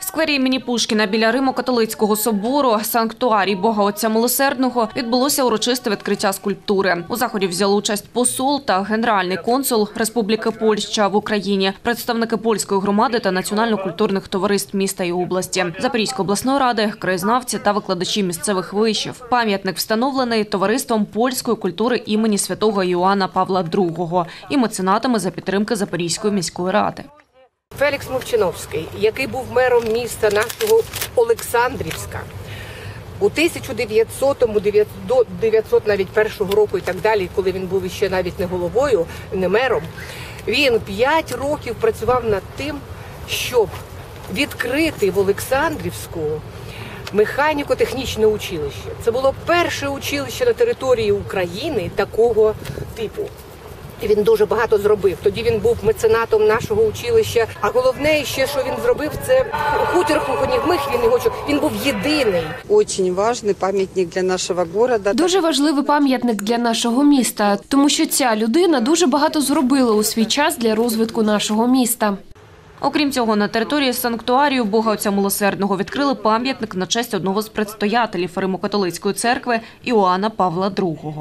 сквері імені Пушкіна біля Римо-католицького собору «Санктуарій Бога Отця Милосердного» відбулося урочисте відкриття скульптури. У заході взяли участь посол та генеральний консул Республіки Польща в Україні, представники польської громади та національно-культурних товариств міста і області, Запорізької обласної ради, краєзнавці та викладачі місцевих вишів. Пам'ятник встановлений товариством польської культури імені святого Іоанна Павла II і меценатами за підтримки Запорізької міської ради. Фелікс Мовчановський, який був мером міста нашого Олександрівська у 1900-му, до 901 року і так далі, коли він був ще навіть не головою, не мером, він 5 років працював над тим, щоб відкрити в Олександрівську механіко-технічне училище. Це було перше училище на території України такого типу. І він дуже багато зробив. Тоді він був меценатом нашого училища. А головне ще, що він зробив, це хутір Хухонівмих, він був єдиний. Дуже важливий пам'ятник для нашого міста. Дуже важливий пам'ятник для нашого міста, тому що ця людина дуже багато зробила у свій час для розвитку нашого міста. Окрім цього, на території санктуарію Бога Отця Милосердного відкрили пам'ятник на честь одного з предстоятелів Римо-католицької церкви Іоанна Павла II.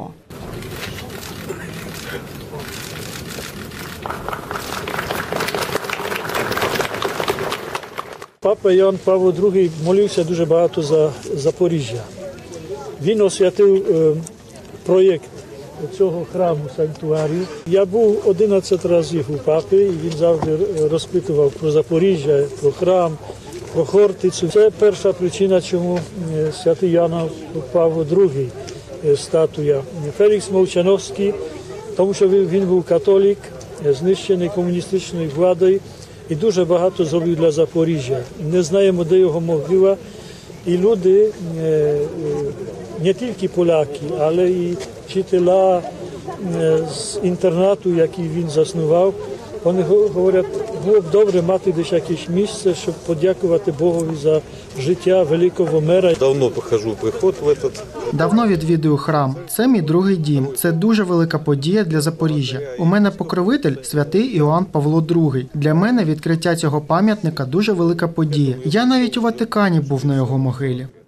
Папа Іоанн Павло II молився дуже багато за Запоріжжя. Він освятив проєкт цього храму санктуарію. Я був 11 разів у папи, і він завжди розпитував про Запоріжжя, про храм, про Хортицю. Це перша причина, чому святий Іоанн Павло II статуя. Фелікс Мовчановський, тому що він був католик, знищений комуністичною владою, і дуже багато зробив для Запоріжжя. Не знаємо, де його могила. І люди, не тільки поляки, але і вчителя з інтернату, який він заснував, вони говорять, було б добре мати десь якесь місце, щоб подякувати Богові за життя великого мера. Давно похожу приход в этот. Давно відвідую храм. Це мій другий дім. Це дуже велика подія для Запоріжжя. У мене покровитель святий Іоанн Павло II. Для мене відкриття цього пам'ятника дуже велика подія. Я навіть у Ватикані був на його могилі.